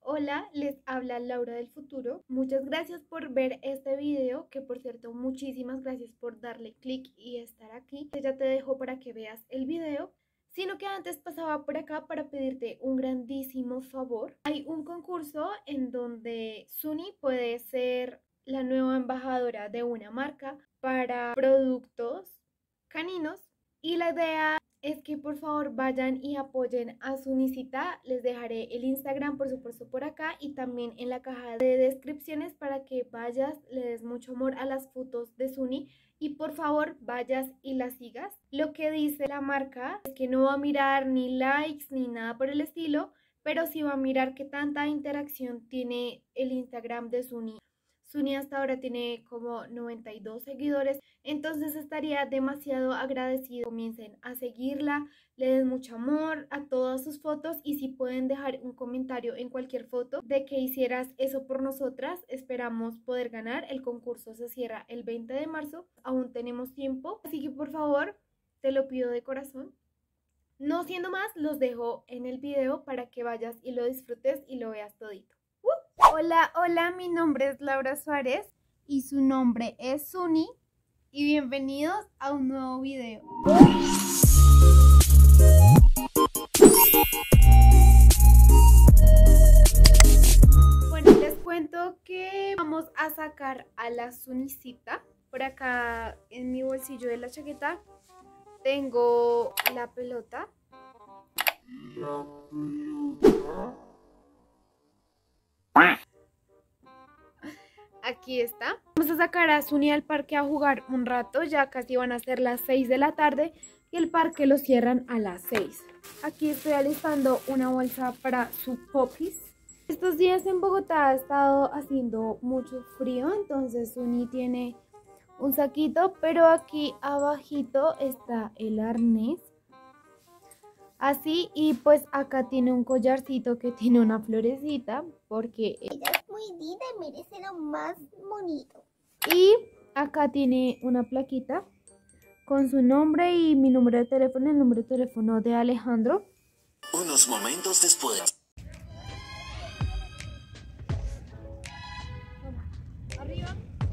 Hola, les habla Laura del futuro. Muchas gracias por ver este video, que por cierto, muchísimas gracias por darle clic y estar aquí. Ya te dejo para que veas el video, sino que antes pasaba por acá para pedirte un grandísimo favor. Hay un concurso en donde Suni puede ser la nueva embajadora de una marca para productos caninos y la idea es que por favor vayan y apoyen a Sunicita. Les dejaré el Instagram por supuesto por acá y también en la caja de descripciones para que vayas, le des mucho amor a las fotos de Suni y por favor vayas y la sigas. Lo que dice la marca es que no va a mirar ni likes ni nada por el estilo, pero sí va a mirar qué tanta interacción tiene el Instagram de Suni. Suni hasta ahora tiene como 92 seguidores, entonces estaría demasiado agradecido. Comiencen a seguirla, le den mucho amor a todas sus fotos y si pueden dejar un comentario en cualquier foto de que hicieras eso por nosotras, esperamos poder ganar. El concurso se cierra el 20 de marzo, aún tenemos tiempo, así que por favor, te lo pido de corazón. No siendo más, los dejo en el video para que vayas y lo disfrutes y lo veas todito. Hola, mi nombre es Laura Suárez y su nombre es Suni y bienvenidos a un nuevo video. Bueno, les cuento que vamos a sacar a la Sunicita. Por acá en mi bolsillo de la chaqueta tengo la pelota. Aquí está. Vamos a sacar a Suni al parque a jugar un rato. Ya casi van a ser las 6 de la tarde y el parque lo cierran a las 6. Aquí estoy alistando una bolsa para su popis. Estos días en Bogotá ha estado haciendo mucho frío, entonces Suni tiene un saquito, pero aquí abajito está el arnés. Así, y pues acá tiene un collarcito que tiene una florecita porque ella es muy linda y merece lo más bonito. Y acá tiene una plaquita con su nombre y mi número de teléfono, el número de teléfono de Alejandro. Unos momentos después. Arriba.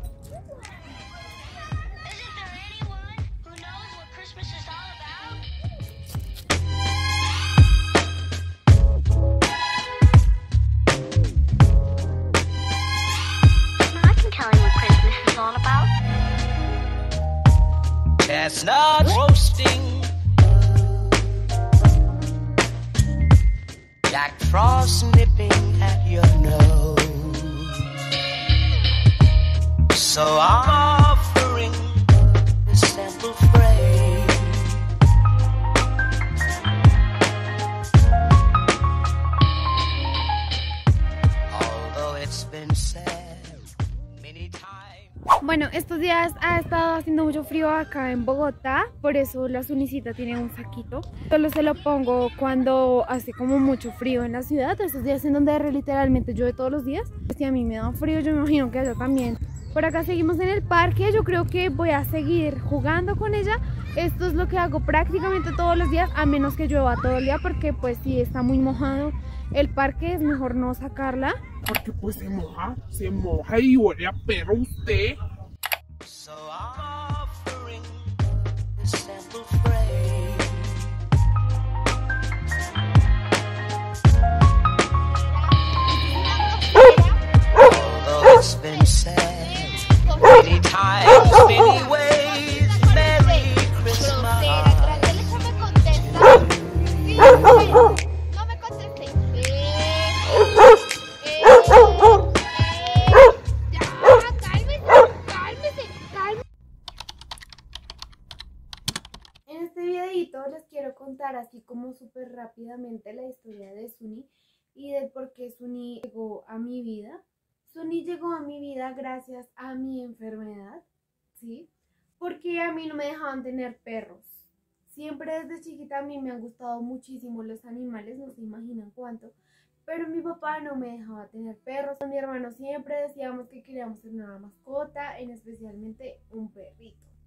Chestnuts roasting, Jack Frost nipping at your nose. So I'm offering this simple phrase. Although it's been said many times. Bueno, estos días ha estado haciendo mucho frío acá en Bogotá, por eso la Sunicita tiene un saquito. Solo se lo pongo cuando hace como mucho frío en la ciudad, esos días en donde literalmente llueve todos los días. Si a mí me da frío, yo me imagino que allá también. Por acá seguimos en el parque, yo creo que voy a seguir jugando con ella. Esto es lo que hago prácticamente todos los días, a menos que llueva todo el día, porque pues si está muy mojado el parque es mejor no sacarla. Porque pues se moja y huele a perro usted. So I'm offering this simple phrase. Although it's been said many times, many ways, Merry Christmas. No me contesté. En este videito les quiero contar así como súper rápidamente la historia de Suni y de por qué Suni llegó a mi vida. Suni llegó a mi vida gracias a mi enfermedad, ¿sí? Porque a mí no me dejaban tener perros. Siempre desde chiquita a mí me han gustado muchísimo los animales, no se imaginan cuánto. Pero mi papá no me dejaba tener perros. Con mi hermano siempre decíamos que queríamos tener una mascota, en especialmente un perrito.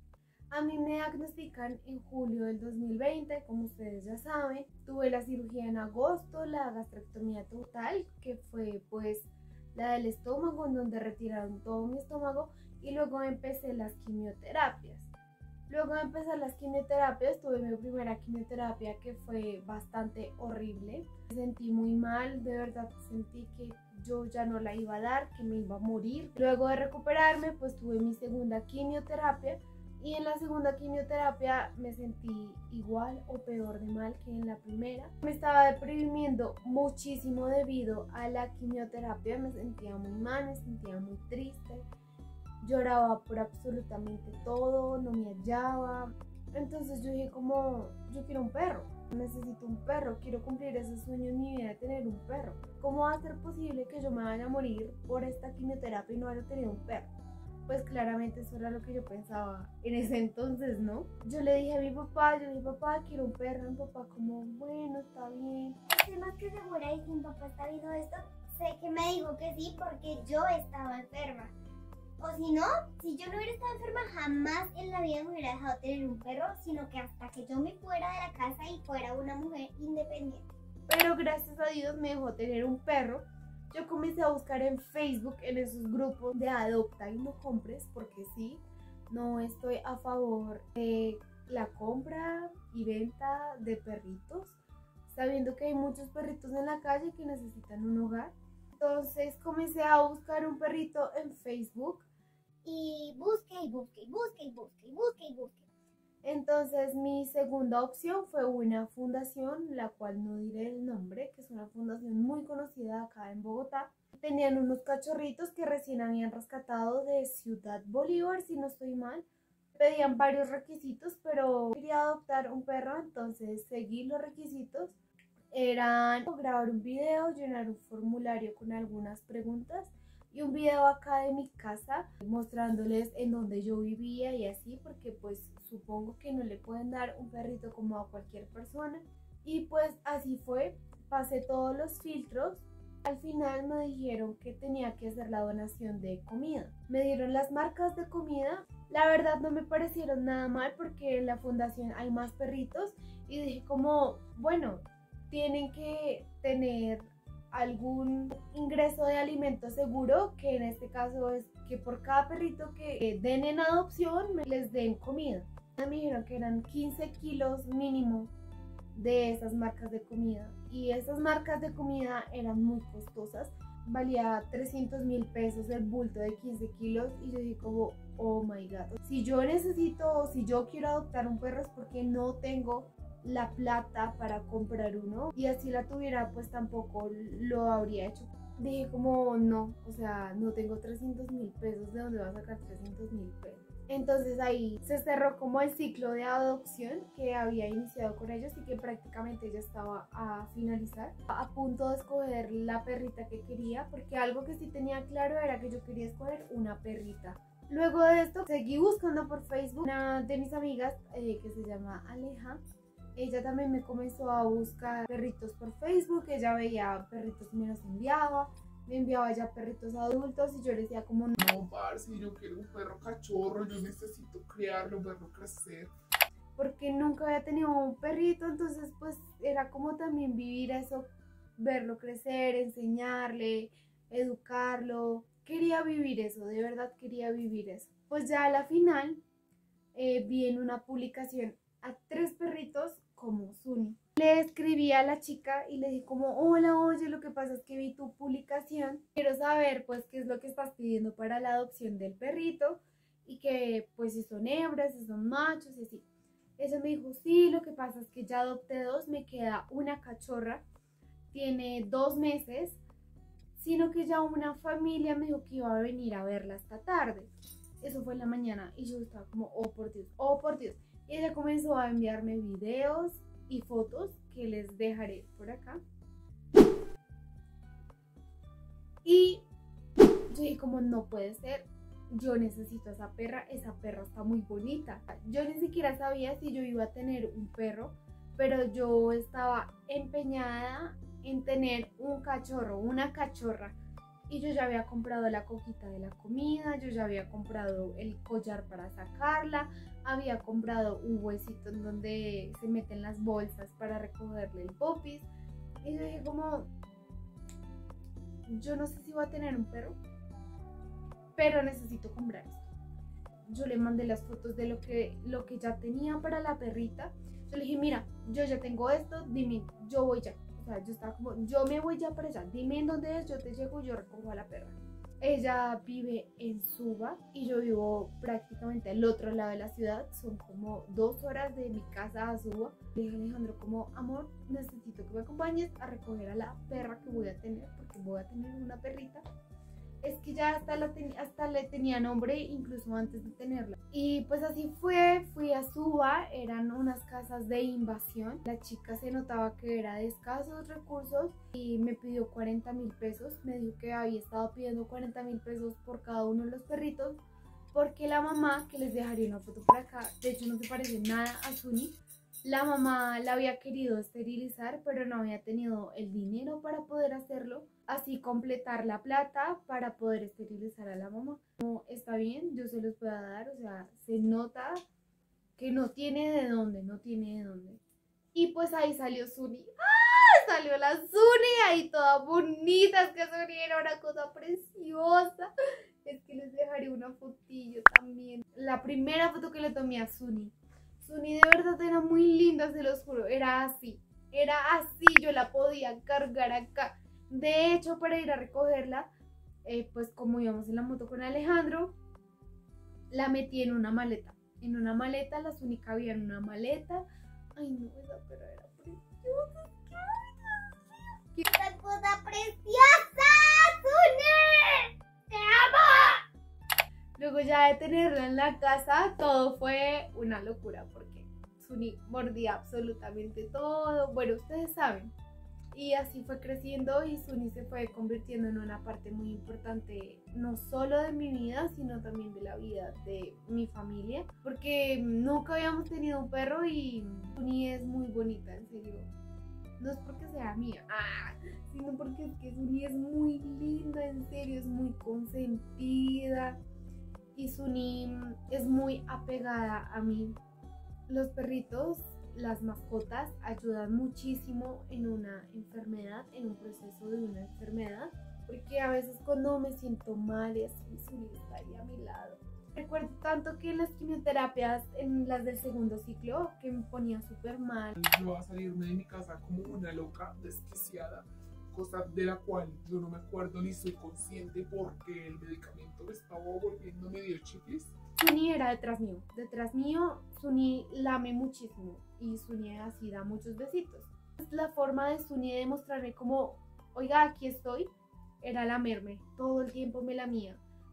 A mí me diagnostican en julio del 2020, como ustedes ya saben. Tuve la cirugía en agosto, la gastrectomía total, que fue pues la del estómago, en donde retiraron todo mi estómago, y luego empecé las quimioterapias. Luego de empezar las quimioterapias, tuve mi primera quimioterapia que fue bastante horrible. Me sentí muy mal, de verdad sentí que yo ya no la iba a dar, que me iba a morir. Luego de recuperarme, pues tuve mi segunda quimioterapia, y en la segunda quimioterapia me sentí igual o peor de mal que en la primera. Me estaba deprimiendo muchísimo debido a la quimioterapia, me sentía muy mal, me sentía muy triste. Lloraba por absolutamente todo, no me hallaba. Entonces yo dije como, yo quiero un perro, necesito un perro, quiero cumplir ese sueño en mi vida de tener un perro. ¿Cómo va a ser posible que yo me vaya a morir por esta quimioterapia y no haya tenido un perro? Pues claramente eso era lo que yo pensaba en ese entonces, ¿no? Yo le dije a mi papá, papá, quiero un perro. Mi papá como, bueno, está bien. Estoy más que segura de que mi papá está viendo esto. Sé que me dijo que sí porque yo estaba enferma. O si no, si yo no hubiera estado enferma, jamás en la vida me hubiera dejado tener un perro, sino que hasta que yo me fuera de la casa y fuera una mujer independiente. Pero gracias a Dios me dejó tener un perro. Yo comencé a buscar en Facebook, en esos grupos de adopta y no compres, porque sí, no estoy a favor de la compra y venta de perritos, sabiendo que hay muchos perritos en la calle que necesitan un hogar. Entonces comencé a buscar un perrito en Facebook. Y busque y busque y busque y busque y busque y busque. Entonces mi segunda opción fue una fundación, la cual no diré el nombre, que es una fundación muy conocida acá en Bogotá. Tenían unos cachorritos que recién habían rescatado de Ciudad Bolívar, si no estoy mal. Pedían varios requisitos, pero quería adoptar un perro, entonces seguí los requisitos. Eran grabar un video, llenar un formulario con algunas preguntas y un video acá de mi casa mostrándoles en donde yo vivía y así, porque pues supongo que no le pueden dar un perrito como a cualquier persona. Y pues así fue, pasé todos los filtros. Al final me dijeron que tenía que hacer la donación de comida. Me dieron las marcas de comida. La verdad no me parecieron nada mal porque en la fundación hay más perritos y dije como, bueno, tienen que tener algún ingreso de alimento seguro, que en este caso es que por cada perrito que den en adopción les den comida. Me dijeron que eran 15 kilos mínimo de esas marcas de comida, y esas marcas de comida eran muy costosas, valía 300.000 pesos el bulto de 15 kilos y yo dije como, oh my god, si yo necesito, si yo quiero adoptar un perro es porque no tengo la plata para comprar uno, y así la tuviera pues tampoco lo habría hecho. Dije como no, o sea, no tengo 300.000 pesos, ¿de dónde va a sacar 300.000 pesos? Entonces ahí se cerró como el ciclo de adopción que había iniciado con ellos y que prácticamente ya estaba a finalizar, a punto de escoger la perrita que quería, porque algo que sí tenía claro era que yo quería escoger una perrita. Luego de esto seguí buscando por Facebook. Una de mis amigas que se llama Aleja, ella también me comenzó a buscar perritos por Facebook. Ella veía perritos y me los enviaba. Me enviaba ya perritos adultos y yo le decía como No, parce, yo quiero un perro cachorro, yo necesito criarlo, verlo crecer. Porque nunca había tenido un perrito, entonces pues era como también vivir eso, verlo crecer, enseñarle, educarlo. Quería vivir eso, de verdad quería vivir eso. Pues ya a la final vi en una publicación a 3 perritos como Suni. Le escribí a la chica y le dije como, hola, oye, lo que pasa es que vi tu publicación, quiero saber pues qué es lo que estás pidiendo para la adopción del perrito y que pues si son hembras, si son machos y así. Ella me dijo, sí, lo que pasa es que ya adopté 2, me queda una cachorra, tiene 2 meses, sino que ya una familia me dijo que iba a venir a verla esta tarde. Eso fue en la mañana y yo estaba como, oh por Dios, oh por Dios. Y ella comenzó a enviarme videos y fotos que les dejaré por acá. Y yo dije como, no puede ser, yo necesito a esa perra está muy bonita. Yo ni siquiera sabía si yo iba a tener un perro, pero yo estaba empeñada en tener un cachorro, una cachorra. y yo ya había comprado la coquita de la comida, yo ya había comprado el collar para sacarla, había comprado un huesito en donde se meten las bolsas para recogerle el popis. Y yo dije como, yo no sé si voy a tener un perro, pero necesito comprar esto. Yo le mandé las fotos de lo que ya tenía para la perrita. Yo le dije, mira, yo ya tengo esto, dime, yo voy ya. O sea, yo estaba como, yo me voy ya para allá, dime en dónde es, yo te llego, yo recojo a la perra. Ella vive en Suba y yo vivo prácticamente al otro lado de la ciudad. Son como 2 horas de mi casa a Suba. Le dije a Alejandro como, amor, necesito que me acompañes a recoger a la perra que voy a tener, porque voy a tener una perrita. Es que ya hasta le tenía nombre incluso antes de tenerla. Y pues así fue, fui a Suba, eran unas casas de invasión. La chica se notaba que era de escasos recursos y me pidió 40.000 pesos. Me dijo que había estado pidiendo 40.000 pesos por cada uno de los perritos, porque la mamá, que les dejaré una foto por acá, de hecho no se parece nada a Suni, la mamá la había querido esterilizar, pero no había tenido el dinero para poder hacerlo, así completar la plata para poder esterilizar a la mamá. No, está bien, yo se los puedo dar, o sea, se nota que no tiene de dónde, no tiene de dónde. Y pues ahí salió Suni. ¡Ah! Salió la Suni ahí toda bonita, es que Suni era una cosa preciosa. Es que les dejaré una fotillo también. La primera foto que le tomé a Suni. Suni de verdad era muy linda, se los juro, era así, yo la podía cargar acá. De hecho, para ir a recogerla, pues como íbamos en la moto con Alejandro, la metí en una maleta, la Suni cabía en una maleta. Ay no, esa perra era preciosa. ¡Esta cosa preciosa! ¡Suni! ¡Te amo! Luego ya de tenerla en la casa, todo fue una locura porque Suni mordía absolutamente todo. Bueno, ustedes saben. Y así fue creciendo y Suni se fue convirtiendo en una parte muy importante, no solo de mi vida, sino también de la vida de mi familia. Porque nunca habíamos tenido un perro y Suni es muy bonita, en serio. No es porque sea mía, sino porque es que Suni es muy linda, en serio, es muy consentida. Y Suni es muy apegada a mí. Los perritos, las mascotas, ayudan muchísimo en una enfermedad, en un proceso de una enfermedad, porque a veces cuando me siento mal y así, Suni está ahí a mi lado. Recuerdo tanto que en las quimioterapias, en las del segundo ciclo, que me ponía súper mal. Yo iba a salirme de mi casa como una loca desquiciada, cosa de la cual yo no me acuerdo ni soy consciente porque el medicamento me estaba volviendo medio chiflis. Suni era detrás mío, Suni lame muchísimo y Suni así da muchos besitos. La forma de Suni de demostrarme como, oiga, aquí estoy, era lamerme, todo el tiempo me lamía.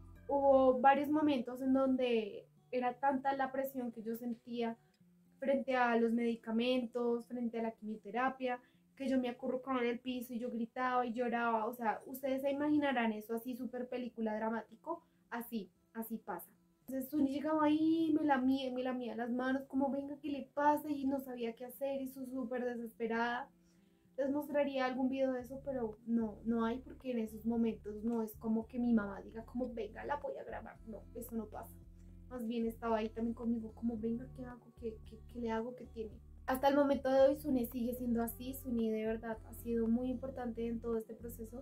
Hubo varios momentos en donde era tanta la presión que yo sentía frente a los medicamentos, frente a la quimioterapia, que yo me acurrucaba en el piso y yo gritaba y lloraba. O sea, ustedes se imaginarán eso así súper película dramático, así pasa. Entonces Suni llegaba ahí, me lamía las manos, como venga, ¿qué le pasa? Y no sabía qué hacer y súper desesperada. Les mostraría algún video de eso, pero no hay, porque en esos momentos no es como que mi mamá diga como venga, la voy a grabar. No, eso no pasa. Más bien estaba ahí también conmigo como venga, ¿qué hago? ¿Qué le hago? ¿Qué tiene? Hasta el momento de hoy Suni sigue siendo así. Suni de verdad ha sido muy importante en todo este proceso,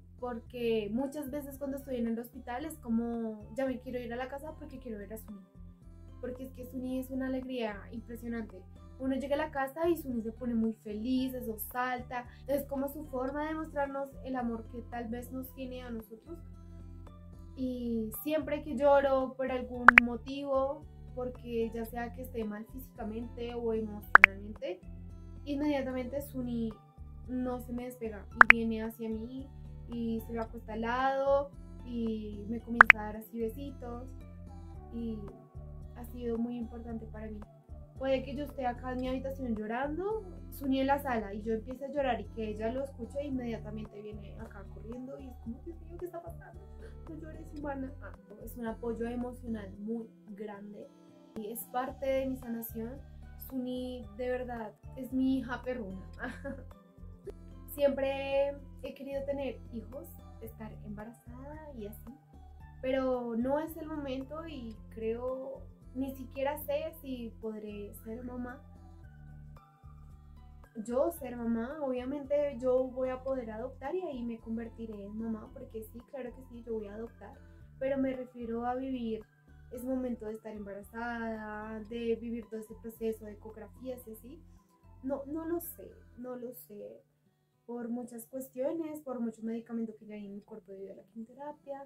porque muchas veces cuando estoy en el hospital es como ya me quiero ir a la casa porque quiero ver a Suni, porque es que Suni es una alegría impresionante. Uno llega a la casa y Suni se pone muy feliz, eso salta, es como su forma de mostrarnos el amor que tal vez nos tiene a nosotros. Y siempre que lloro por algún motivo, porque ya sea que esté mal físicamente o emocionalmente, inmediatamente Suni no se me despega y viene hacia mí y se me acuesta al lado y me comienza a dar así besitos, y ha sido muy importante para mí. Puede que yo esté acá en mi habitación llorando, Suni en la sala, y yo empiece a llorar y que ella lo escuche, inmediatamente viene acá corriendo y es como, Dios mío, ¿qué está pasando? No llores, humana. Es un apoyo emocional muy grande y es parte de mi sanación. Suni de verdad es mi hija perruna. Siempre he querido tener hijos estar embarazada y así. Pero no es el momento y creo, ni siquiera sé si podré ser mamá. Yo ser mamá, obviamente yo voy a poder adoptar y ahí me convertiré en mamá, porque sí, claro que sí, yo voy a adoptar, pero me refiero a vivir ese momento de estar embarazada, de vivir todo ese proceso de ecografías y así. No lo sé, no lo sé, por muchas cuestiones, por mucho medicamento que ya hay en mi cuerpo debido a la quimioterapia,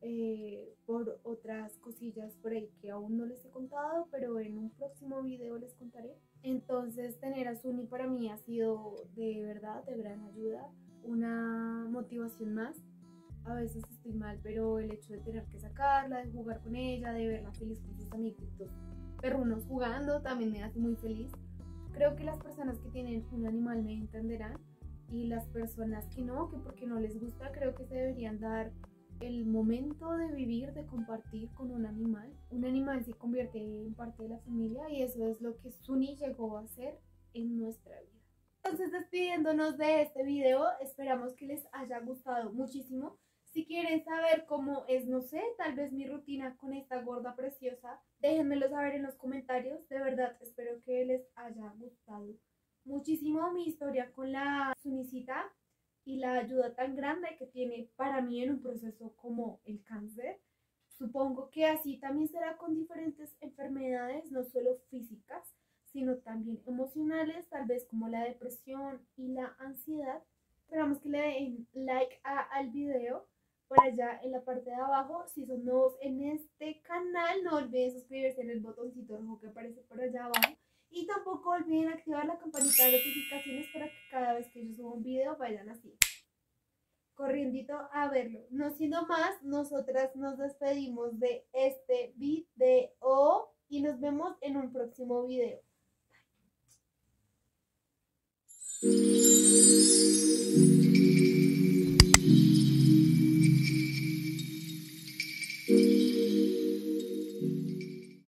por otras cosillas por ahí que aún no les he contado, pero en un próximo video les contaré. Entonces tener a Suni para mí ha sido de verdad de gran ayuda, una motivación más. A veces estoy mal, pero el hecho de tener que sacarla, de jugar con ella, de verla feliz con sus amiguitos perrunos jugando, también me hace muy feliz. Creo que las personas que tienen un animal me entenderán, y las personas que no, que porque no les gusta, creo que se deberían dar el momento de vivir, de compartir con un animal. Un animal se convierte en parte de la familia y eso es lo que Suni llegó a ser en nuestra vida. Entonces, despidiéndonos de este video, esperamos que les haya gustado muchísimo. Si quieren saber cómo es, no sé, tal vez mi rutina con esta gorda preciosa, déjenmelo saber en los comentarios. De verdad, espero que les haya gustado muchísimo mi historia con la Sunicita y la ayuda tan grande que tiene para mí en un proceso como el cáncer. Supongo que así también será con diferentes enfermedades, no solo físicas, sino también emocionales, tal vez como la depresión y la ansiedad. Esperamos que le den like al video por allá en la parte de abajo. Si son nuevos en este canal, no olviden suscribirse en el botoncito rojo que aparece por allá abajo. Y tampoco olviden activar la campanita de notificaciones para que cada vez que yo suba un video vayan así, corriendito a verlo. No siendo más, nosotras nos despedimos de este video y nos vemos en un próximo video. Bye.